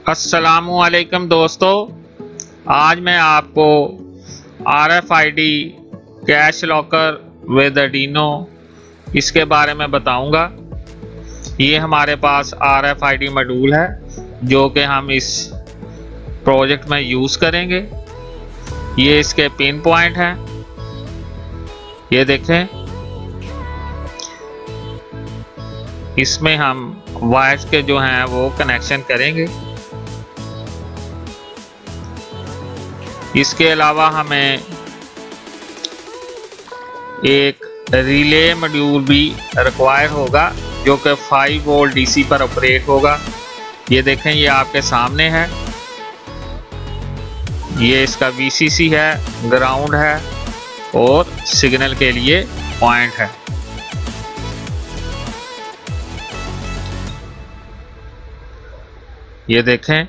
अस्सलामुअलैकुम दोस्तों, आज मैं आपको RFID cash locker with Arduino इसके बारे में बताऊंगा। ये हमारे पास RFID मॉड्यूल है जो कि हम इस प्रोजेक्ट में यूज़ करेंगे। ये इसके पिन पॉइंट हैं, ये देखें। इसमें हम वायर्स के जो हैं वो कनेक्शन करेंगे। इसके अलावा हमें एक रिले मॉड्यूल भी रिक्वायर होगा जो कि 5 वोल्ट DC पर ऑपरेट होगा। ये देखें, ये आपके सामने है। ये इसका VCC है, ग्राउंड है और सिग्नल के लिए पॉइंट है। ये देखें,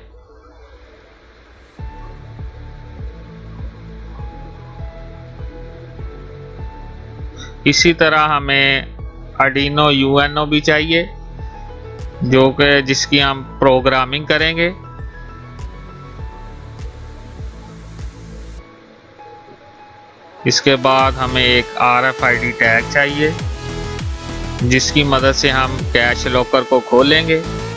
इसी तरह हमें आर्डिनो UNO भी चाहिए जो कि जिसकी हम प्रोग्रामिंग करेंगे। इसके बाद हमें एक RFID टैग चाहिए जिसकी मदद से हम कैश लॉकर को खोलेंगे।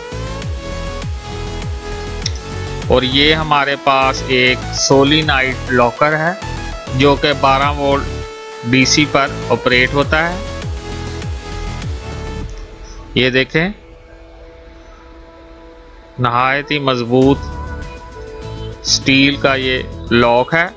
और ये हमारे पास एक सोलिनॉइड लॉकर है जो कि 12 वोल्ट DC पर ऑपरेट होता है। ये देखें, नहायत ही मजबूत स्टील का ये लॉक है।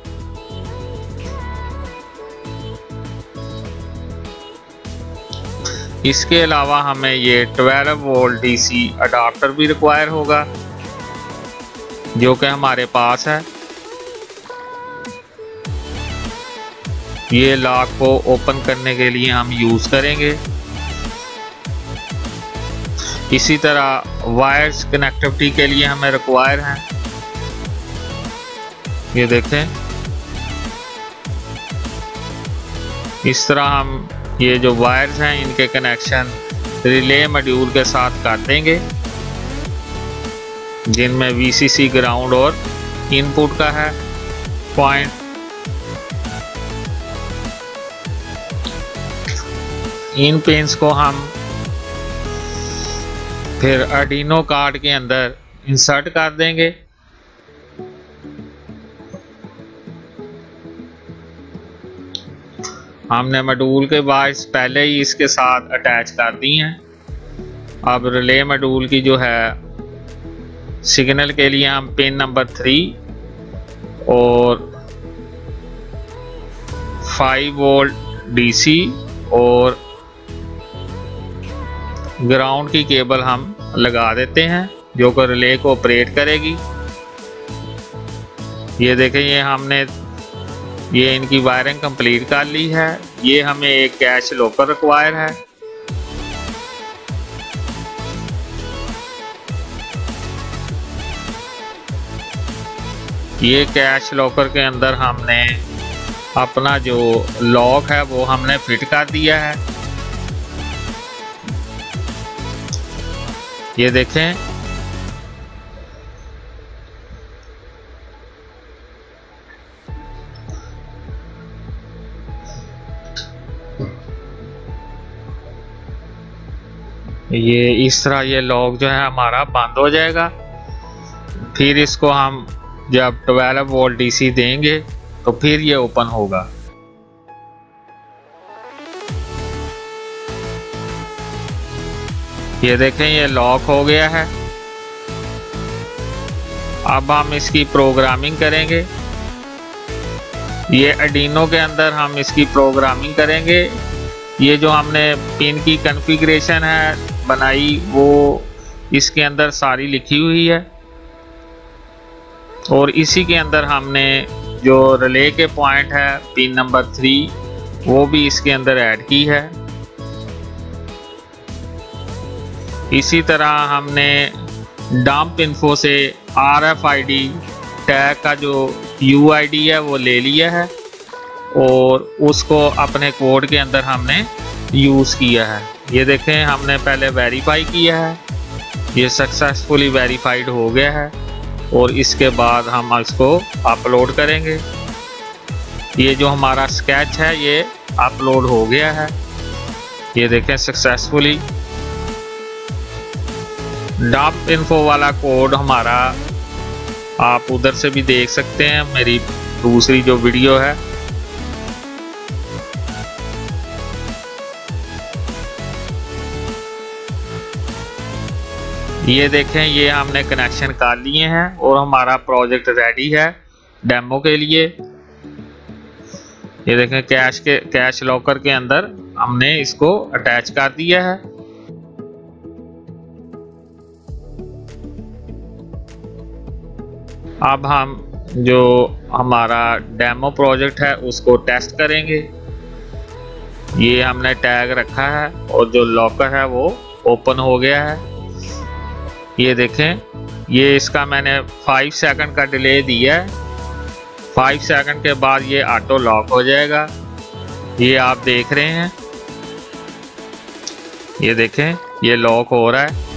इसके अलावा हमें ये 12 वोल्ट DC अडाप्टर भी रिक्वायर होगा जो कि हमारे पास है। ये लॉक को ओपन करने के लिए हम यूज़ करेंगे। इसी तरह वायर्स कनेक्टिविटी के लिए हमें रिक्वायर हैं। ये देखें, इस तरह हम ये जो वायर्स हैं इनके कनेक्शन रिले मॉड्यूल के साथ कर देंगे जिनमें VCC ग्राउंड और इनपुट का है पॉइंट। इन पिन्स को हम फिर आर्डिनो कार्ड के अंदर इंसर्ट कर देंगे। हमने मॉड्यूल के वायर्स पहले ही इसके साथ अटैच कर दी हैं। अब रिले मॉड्यूल की जो है सिग्नल के लिए हम पिन नंबर 3 और 5 वोल्ट DC और ग्राउंड की केबल हम लगा देते हैं जो कि रिले को ऑपरेट करेगी। ये देखें, ये इनकी वायरिंग कंप्लीट कर ली है। ये हमें एक कैश लॉकर रिक्वायर है। ये कैश लॉकर के अंदर हमने अपना जो लॉक है वो हमने फिट कर दिया है। ये देखें, ये इस तरह ये लॉक जो है हमारा बंद हो जाएगा। फिर इसको हम जब 12 वोल्ट DC देंगे तो फिर ये ओपन होगा। ये देखें, ये लॉक हो गया है। अब हम इसकी प्रोग्रामिंग करेंगे। ये आर्डिनो के अंदर हम इसकी प्रोग्रामिंग करेंगे। ये जो हमने पिन की कॉन्फ़िगरेशन है बनाई वो इसके अंदर सारी लिखी हुई है। और इसी के अंदर हमने जो रिले के पॉइंट है पिन नंबर 3 वो भी इसके अंदर ऐड की है। इसी तरह हमने डंप इन्फो से RFID टैग का जो UID है वो ले लिया है और उसको अपने कोड के अंदर हमने यूज़ किया है। ये देखें, हमने पहले वेरीफाई किया है, ये सक्सेसफुली वेरीफाइड हो गया है। और इसके बाद हम इसको अपलोड करेंगे। ये जो हमारा स्केच है ये अपलोड हो गया है, ये देखें सक्सेसफुली। डंप इन्फो वाला कोड हमारा आप उधर से भी देख सकते हैं, मेरी दूसरी जो वीडियो है। ये देखें, ये हमने कनेक्शन कर लिए हैं और हमारा प्रोजेक्ट रेडी है डेमो के लिए। ये देखें, कैश लॉकर के अंदर हमने इसको अटैच कर दिया है। अब हम जो हमारा डेमो प्रोजेक्ट है उसको टेस्ट करेंगे। ये हमने टैग रखा है और जो लॉकर है वो ओपन हो गया है। ये देखें, ये इसका मैंने 5 सेकंड का डिले दिया है। 5 सेकंड के बाद ये ऑटो लॉक हो जाएगा, ये आप देख रहे हैं। ये देखें, ये लॉक हो रहा है।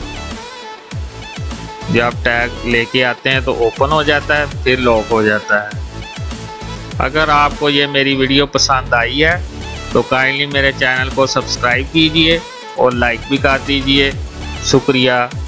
जब टैग लेके आते हैं तो ओपन हो जाता है, फिर लॉक हो जाता है। अगर आपको ये मेरी वीडियो पसंद आई है तो काइंडली मेरे चैनल को सब्सक्राइब कीजिए और लाइक भी कर दीजिए। शुक्रिया।